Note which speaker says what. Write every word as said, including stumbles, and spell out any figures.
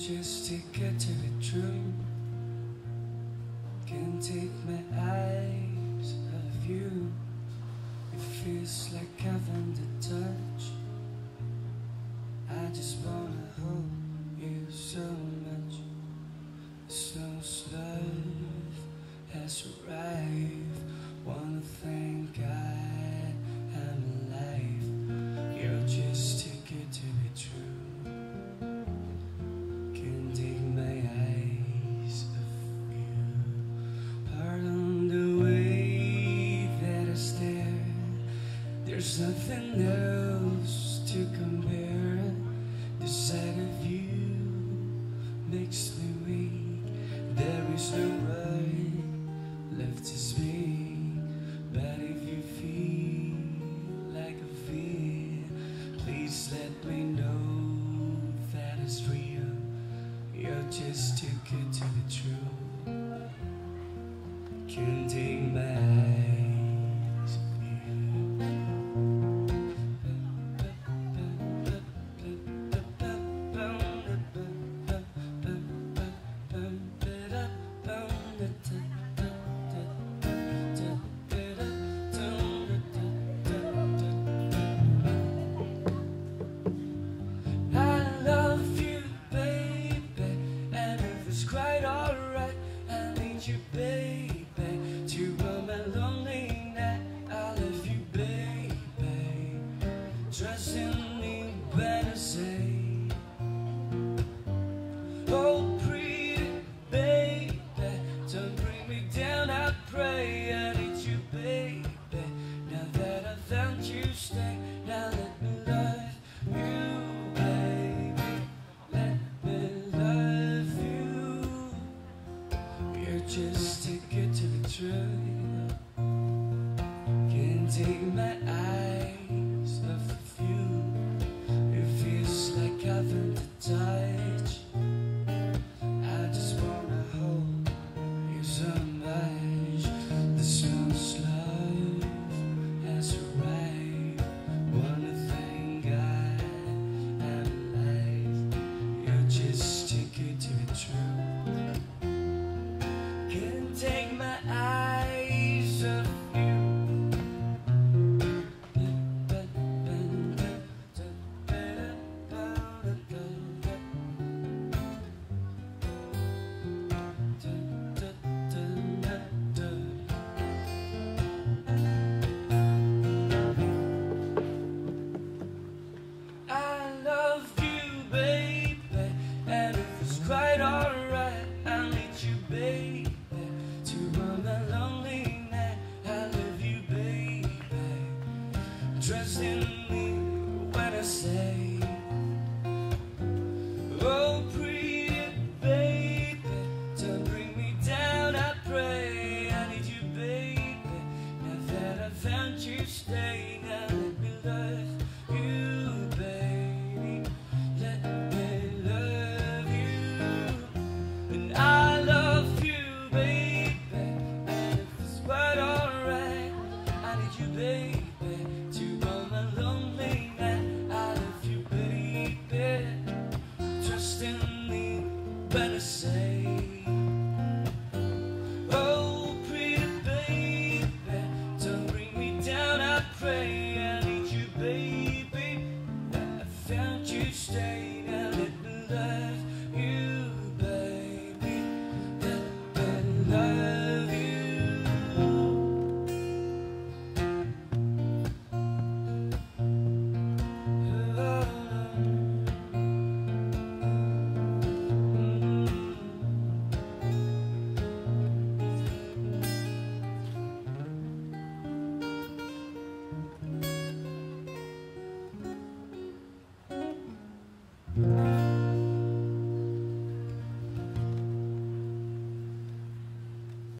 Speaker 1: just to get to the truth. Can't take my eyes off you. It feels like heaven to touch. I just wanna hold you so much. The snow's love has arrived. Wanna thank God I'm alive. You're just too good to be true. Can't take my eyes off you. Pardon the way that I stare. There's nothing else to compare. The sight of you makes me weak. There is no right left to speak. But if you feel like a fear, please let me know that it's real. You're just too good to be true. Can't take my eyes off you. You, baby, to run my lonely night. I love you, baby. Trust in me when I say, oh, pretty baby, don't bring me down. I pray. I need you, baby. Now that I found you, stay. Now let me love you, baby. Let me love you. You're just too good to be true. Can't take my eyes off of you. It feels like heaven to touch. I just wanna hold you so much. The sun's love has arrived. Wanna thank God I'm alive. You're just too good to be true. Can't take my eyes off you. I love you, baby, and if it's quite alright, I need you, baby. To run a lonely night, I love you, baby. Trust in me when I say, oh, pretty baby, don't bring me down. I pray. I need you, baby. Now that I found you, stay. Now let me love you, baby. Let me love you, and I love you. Baby, to run my lonely night. I love you, baby. Trust in me when I say, oh, pretty baby, don't bring me down. I pray. I need you, baby. I found you, stay. Now let me love you, baby. Let me love you.
Speaker 2: Mm-hmm.